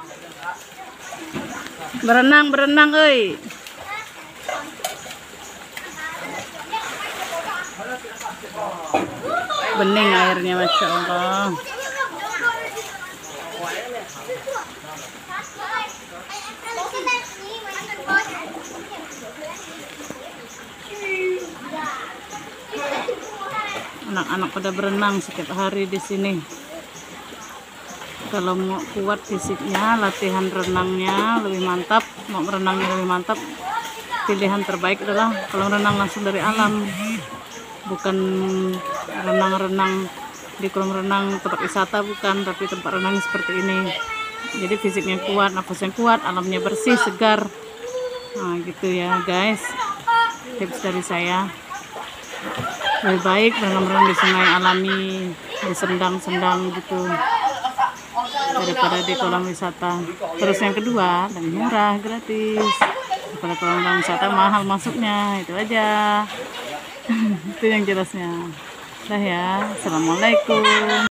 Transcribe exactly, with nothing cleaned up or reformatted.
Berenang, berenang, euy. Bening airnya, masya Allah. Anak-anak pada berenang setiap hari di sini. Kalau mau kuat fisiknya, latihan renangnya lebih mantap, mau berenangnya lebih mantap, pilihan terbaik adalah kalau renang langsung dari alam, bukan renang-renang di kolam renang tempat wisata, bukan, tapi tempat renang seperti ini. Jadi fisiknya kuat, nafasnya kuat, alamnya bersih, segar. Nah gitu ya guys, tips dari saya. Lebih baik berenang-renang di sungai alami, di sendang-sendang gitu, daripada di kolam wisata. Terus yang kedua, dan murah, gratis. Daripada kolam wisata mahal masuknya, itu aja. Itu yang jelasnya. Dah ya, assalamualaikum.